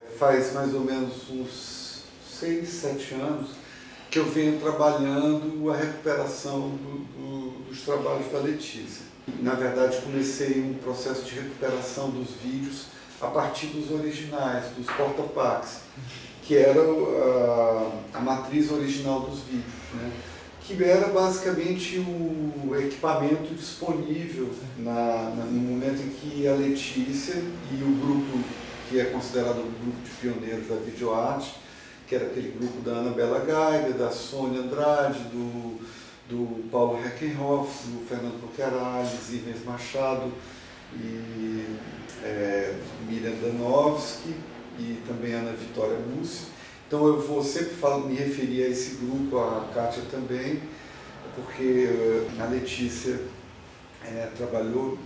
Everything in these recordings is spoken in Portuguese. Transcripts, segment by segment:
Faz mais ou menos uns 6, 7 anos que eu venho trabalhando a recuperação dos trabalhos da Letícia. Na verdade, comecei um processo de recuperação dos vídeos a partir dos originais, dos porta-packs, que era a matriz original dos vídeos, né? Que era basicamente o equipamento disponível no momento em que a Letícia e o grupo, que é considerado o grupo de pioneiros da videoarte, que era aquele grupo da Ana Bela Geiger, da Sônia Andrade, do Paulo Reckenhoff, do Fernando Bucherales, Ivens Machado e Miriam Danovski e também Ana Vitória Mussi. Então eu vou sempre me referir a esse grupo, a Kátia também, porque a Letícia trabalhou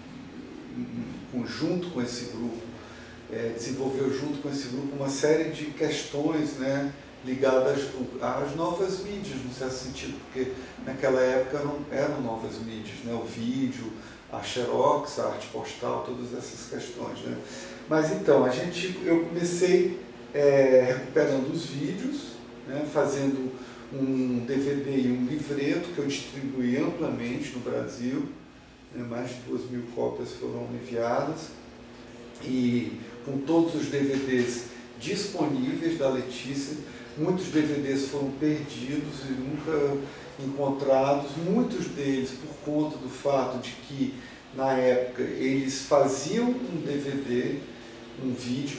junto com esse grupo, desenvolveu junto com esse grupo uma série de questões, né, ligadas às novas mídias, no certo sentido, porque naquela época não eram novas mídias, né, o vídeo, a xerox, a arte postal, todas essas questões, né. Mas então, eu comecei recuperando os vídeos, né, fazendo um DVD e um livreto que eu distribuí amplamente no Brasil, né, mais de 2.000 cópias foram enviadas, e com todos os DVDs disponíveis da Letícia. Muitos DVDs foram perdidos e nunca encontrados, muitos deles por conta do fato de que, na época, eles faziam um DVD, um vídeo,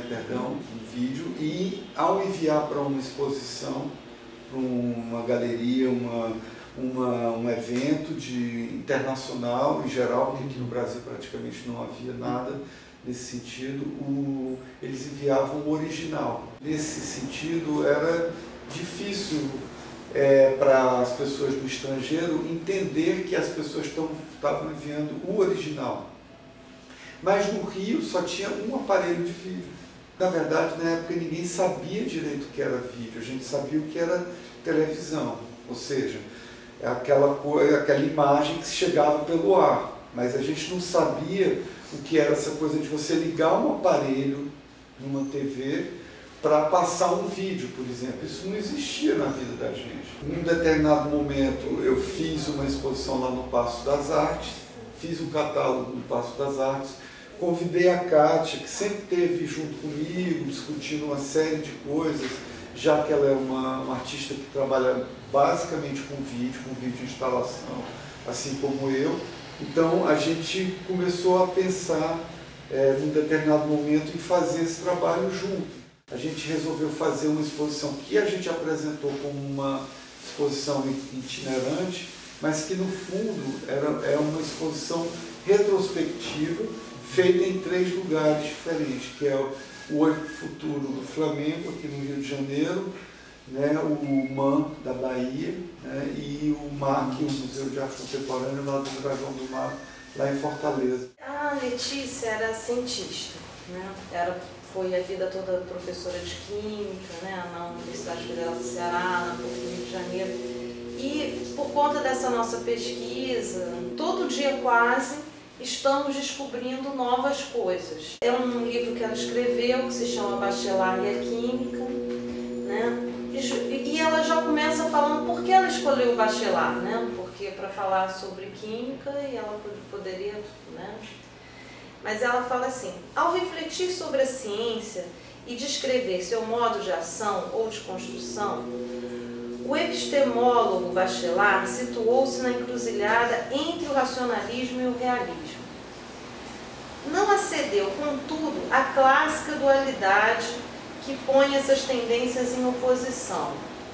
e ao enviar para uma exposição, para uma galeria, um evento internacional em geral, porque aqui no Brasil praticamente não havia nada nesse sentido, eles enviavam o original. Nesse sentido, era difícil para as pessoas do estrangeiro entender que as pessoas estavam enviando o original. Mas no Rio só tinha um aparelho de vídeo. Na verdade, na época ninguém sabia direito o que era vídeo, a gente sabia o que era televisão, ou seja, aquela imagem que chegava pelo ar, mas a gente não sabia o que era essa coisa de você ligar um aparelho numa TV para passar um vídeo, por exemplo. Isso não existia na vida da gente. Em um determinado momento eu fiz uma exposição lá no Paço das Artes, fiz um catálogo no Paço das Artes, convidei a Kátia, que sempre esteve junto comigo, discutindo uma série de coisas, já que ela é uma artista que trabalha basicamente com vídeo instalação, assim como eu. Então a gente começou a pensar, num determinado momento, em fazer esse trabalho junto. A gente resolveu fazer uma exposição que a gente apresentou como uma exposição itinerante, mas que no fundo é uma exposição retrospectiva, feita em 3 lugares diferentes, que é o Oi Futuro do Flamengo, aqui no Rio de Janeiro, né, o MAM da Bahia, né, e o MAC, o Museu de Arte Contemporânea, lá do Dragão do Mar, lá em Fortaleza. A Letícia era cientista, né? Foi a vida toda professora de Química, né, na Universidade Federal do Ceará, no Rio de Janeiro. E por conta dessa nossa pesquisa, todo dia quase, estamos descobrindo novas coisas. É um livro que ela escreveu, que se chama Bachelard e a Química, né? E ela já começa falando por que ela escolheu o Bachelard, né? Porque para falar sobre química e ela poderia, né? Mas ela fala assim: ao refletir sobre a ciência e descrever seu modo de ação ou de construção, o epistemólogo Bachelard situou-se na encruzilhada entre o racionalismo e o realismo. Não acedeu, contudo, à clássica dualidade que põe essas tendências em oposição.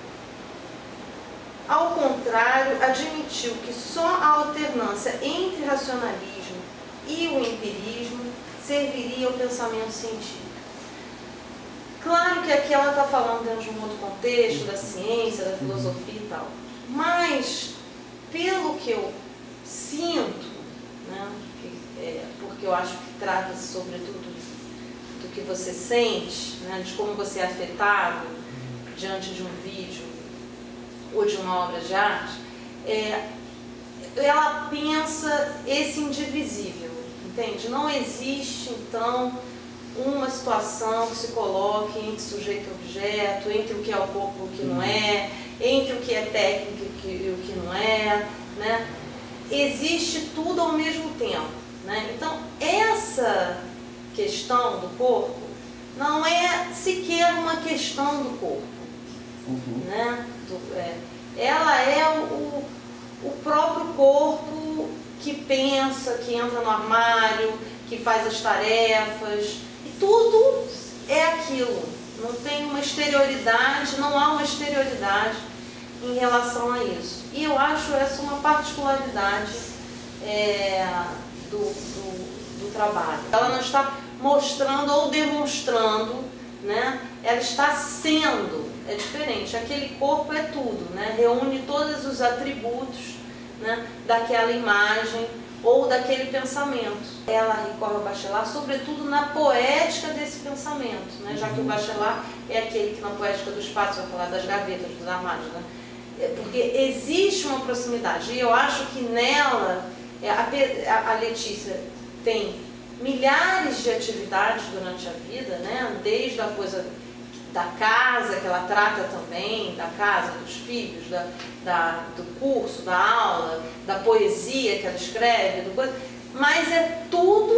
Ao contrário, admitiu que só a alternância entre racionalismo e o empirismo serviria ao pensamento científico. Claro que aqui ela está falando dentro de um outro contexto, da ciência, da filosofia e tal, mas pelo que eu sinto, né, porque eu acho que trata-se sobretudo do que você sente, né, de como você é afetado diante de um vídeo ou de uma obra de arte, ela pensa esse indivisível, entende? Não existe, então, uma situação que se coloque entre sujeito e objeto, entre o que é o corpo e o que não é, entre o que é técnico e o que não é, né? Existe tudo ao mesmo tempo, né? Então, essa questão do corpo não é sequer uma questão do corpo, né? Ela é o próprio corpo que pensa, que entra no armário, que faz as tarefas, e tudo é aquilo. Não tem uma exterioridade, não há uma exterioridade em relação a isso. E eu acho essa uma particularidade do trabalho. Ela não está mostrando ou demonstrando, né? Ela está sendo, é diferente. Aquele corpo é tudo, né? Reúne todos os atributos, né, daquela imagem ou daquele pensamento. Ela recorre ao Bachelard, sobretudo na poética desse pensamento, né? Já que o Bachelard é aquele que na poética do espaço vai falar das gavetas, dos armários, né? Porque existe uma proximidade, e eu acho que nela, a Letícia tem milhares de atividades durante a vida, né? Desde a coisa da casa, que ela trata também, da casa, dos filhos, do curso, da aula, da poesia que ela escreve, mas é tudo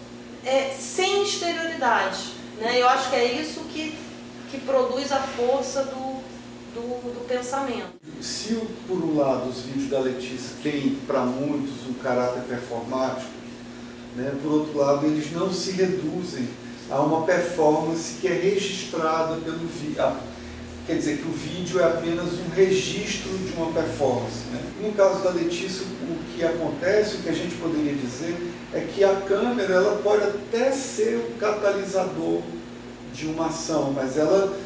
sem exterioridade, né? Eu acho que é isso que produz a força do pensamento. Se, por um lado, os vídeos da Letícia têm, para muitos, um caráter performático, né? Por outro lado, eles não se reduzem a uma performance que é registrada pelo vídeo. Quer dizer, que o vídeo é apenas um registro de uma performance, né? No caso da Letícia, o que acontece, o que a gente poderia dizer, é que a câmera ela pode até ser o catalisador de uma ação, mas ela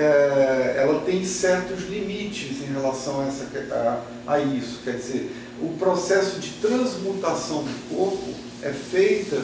tem certos limites em relação a isso. Quer dizer, o processo de transmutação do corpo é feito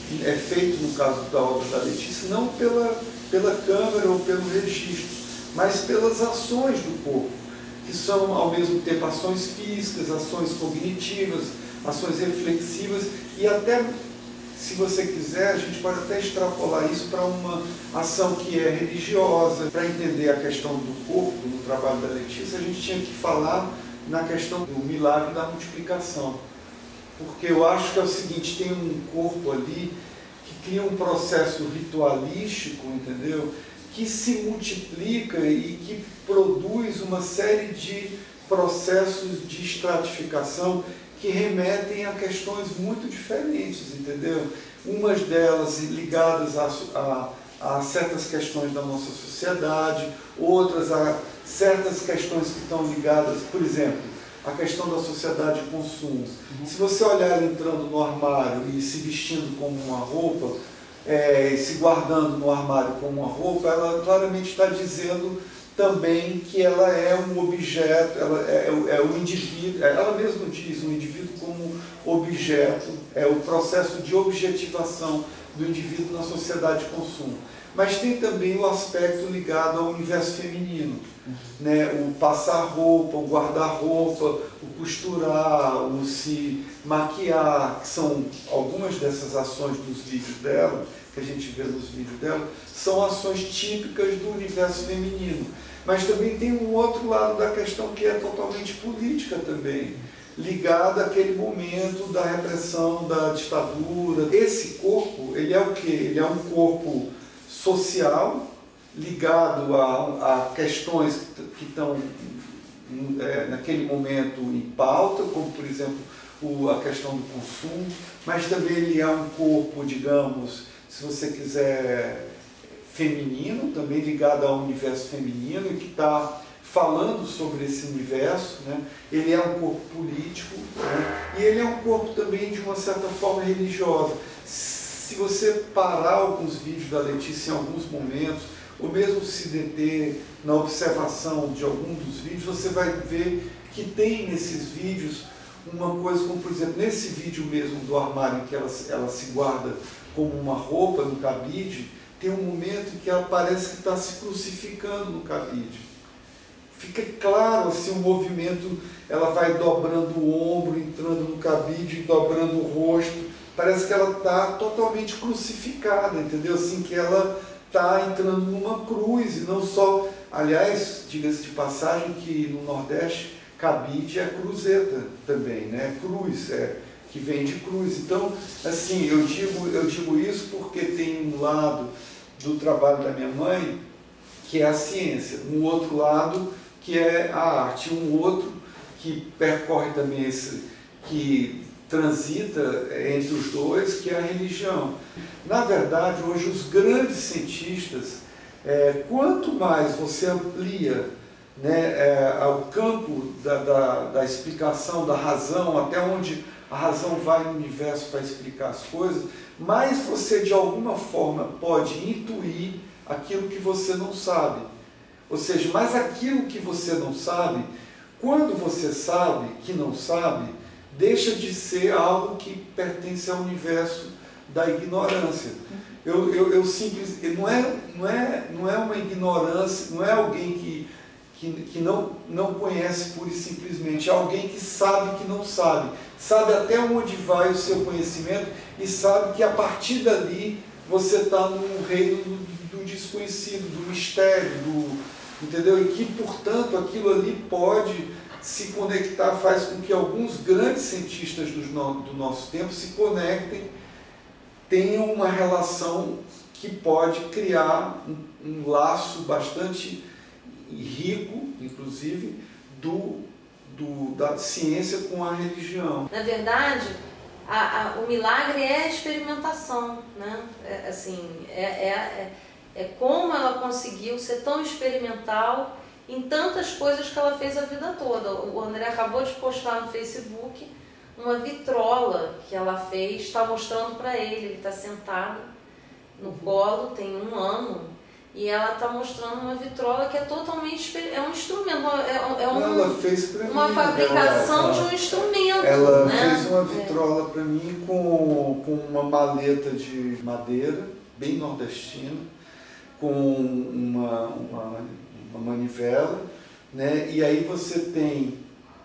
no caso da obra da Letícia, não pela câmera ou pelo registro, mas pelas ações do corpo, que são ao mesmo tempo ações físicas, ações cognitivas, ações reflexivas, e até, se você quiser, a gente pode até extrapolar isso para uma ação que é religiosa. Para entender a questão do corpo no trabalho da Letícia, a gente tinha que falar na questão do milagre da multiplicação. Porque eu acho que é o seguinte, tem um corpo ali que cria um processo ritualístico, entendeu? Que se multiplica e que produz uma série de processos de estratificação que remetem a questões muito diferentes, entendeu? Umas delas ligadas a certas questões da nossa sociedade, outras a certas questões que estão ligadas, por exemplo, a questão da sociedade de consumo. Se você olhar ela entrando no armário e se vestindo como uma roupa, se guardando no armário como uma roupa, ela claramente está dizendo também que ela é um objeto, ela é o indivíduo, ela mesma diz, um indivíduo como objeto, é o processo de objetivação do indivíduo na sociedade de consumo. Mas tem também o aspecto ligado ao universo feminino, né? O passar roupa, o guardar roupa, o costurar, o se maquiar, que são algumas dessas ações dos vídeos dela, que a gente vê nos vídeos dela, são ações típicas do universo feminino. Mas também tem um outro lado da questão que é totalmente política também, ligada àquele momento da repressão, da ditadura. Esse corpo, ele é o quê? Ele é um corpo social, ligado a questões que estão naquele momento em pauta, como por exemplo a questão do consumo, mas também ele é um corpo, digamos, se você quiser, feminino, também ligado ao universo feminino, e que está falando sobre esse universo, né? Ele é um corpo político, né? E ele é um corpo também de uma certa forma religiosa. Se você parar alguns vídeos da Letícia em alguns momentos, ou mesmo se deter na observação de algum dos vídeos, você vai ver que tem nesses vídeos uma coisa como, por exemplo, nesse vídeo mesmo do armário em que ela se guarda como uma roupa no cabide, tem um momento em que ela parece que está se crucificando no cabide. Fica claro assim, o movimento, ela vai dobrando o ombro, entrando no cabide, dobrando o rosto, parece que ela está totalmente crucificada, entendeu? Assim, que ela está entrando numa cruz, e não só... Aliás, diga-se de passagem que no Nordeste, cabide é cruzeta também, né? Cruz, que vem de cruz. Então, assim, eu digo isso porque tem um lado do trabalho da minha mãe, que é a ciência, um outro lado que é a arte, um outro que percorre também que transita entre os dois, que é a religião. Na verdade, hoje os grandes cientistas, quanto mais você amplia, né, o campo da explicação, da razão, até onde a razão vai no universo para explicar as coisas, mais você de alguma forma pode intuir aquilo que você não sabe. Ou seja, mas aquilo que você não sabe, quando você sabe que não sabe, deixa de ser algo que pertence ao universo da ignorância. Eu simples, não é uma ignorância, não é alguém que não conhece pura e simplesmente, é alguém que sabe que não sabe, sabe até onde vai o seu conhecimento e sabe que a partir dali você está no reino do desconhecido, do mistério, entendeu? E que, portanto, aquilo ali pode se conectar, faz com que alguns grandes cientistas do nosso tempo se conectem, tenham uma relação que pode criar um laço bastante rico, inclusive, da ciência com a religião. Na verdade, o milagre é a experimentação, né? É como ela conseguiu ser tão experimental em tantas coisas que ela fez a vida toda. O André acabou de postar no Facebook uma vitrola que ela fez, está mostrando para ele está sentado no colo, tem 1 ano, e ela está mostrando uma vitrola que é totalmente, é um instrumento, ela fez uma fabricação de um instrumento. Ela, né? fez uma vitrola para mim com uma maleta de madeira, bem nordestina, com uma manivela, né? E aí você tem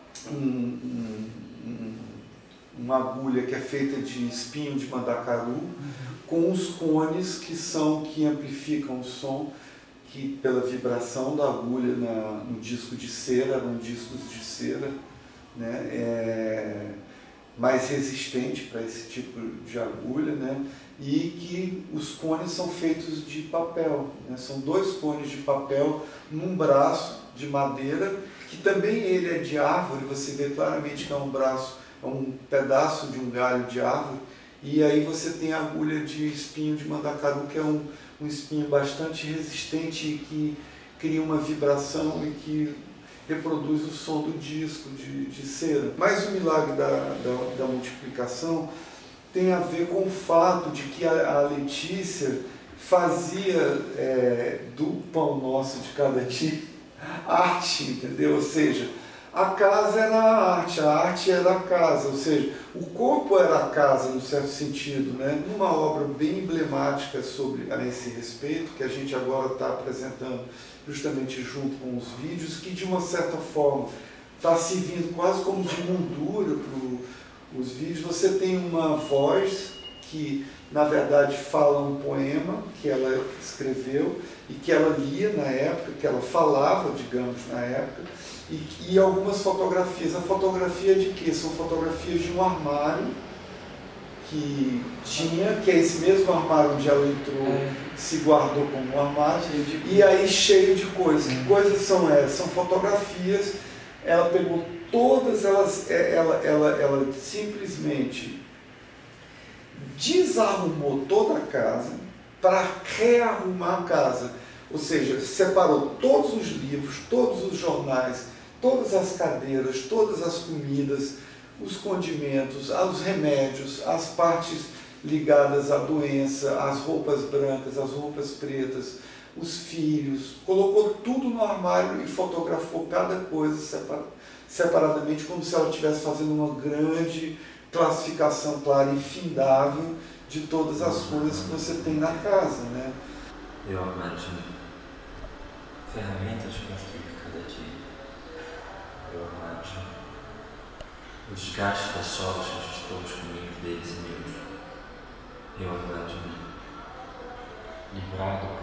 uma agulha que é feita de espinho de mandacaru, com os cones que amplificam o som, que pela vibração da agulha no disco de cera, eram discos de cera, né? Mais resistente para esse tipo de agulha, né? E que os cones são feitos de papel, né? São 2 cones de papel num braço de madeira, que também ele é de árvore, você vê claramente que é um pedaço de um galho de árvore, e aí você tem a agulha de espinho de mandacaru, que é um espinho bastante resistente e que cria uma vibração e que reproduz o som do disco de cera. Mas o milagre da multiplicação tem a ver com o fato de que a Letícia fazia do pão nosso de cada dia arte, entendeu? Ou seja, a casa era a arte era a casa, ou seja, o corpo era a casa, no certo sentido, né? Uma obra bem emblemática a esse respeito, que a gente agora está apresentando justamente junto com os vídeos, que de uma certa forma está servindo quase como de moldura para os vídeos. Você tem uma voz que, na verdade, fala um poema que ela escreveu e que ela lia na época, que ela falava, digamos, na época, e algumas fotografias. A fotografia de quê? São fotografias de um armário que é esse mesmo armário onde ela entrou, se guardou como um armário, e aí cheio de coisas. Que coisas são essas? São fotografias. Ela pegou todas elas, ela simplesmente desarrumou toda a casa para rearrumar a casa. Ou seja, separou todos os livros, todos os jornais, todas as cadeiras, todas as comidas, os condimentos, os remédios, as partes ligadas à doença, as roupas brancas, as roupas pretas, os filhos, colocou tudo no armário e fotografou cada coisa separadamente, como se ela estivesse fazendo uma grande classificação clara e infindável de todas as coisas que você tem na casa, né? Eu imagino ferramentas de construir cada dia. Eu imagino o desgaste das solas que a gente trouxe comigo deles e meus.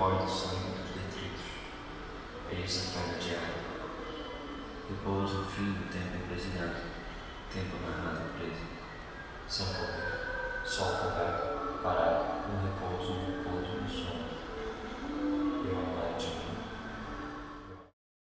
pó do sangue dos detritos. Eis a faina diária. Repouso o fim do tempo empresilhado, tempo amarrado preso. São correr, sol correr, parado, um repouso no sono.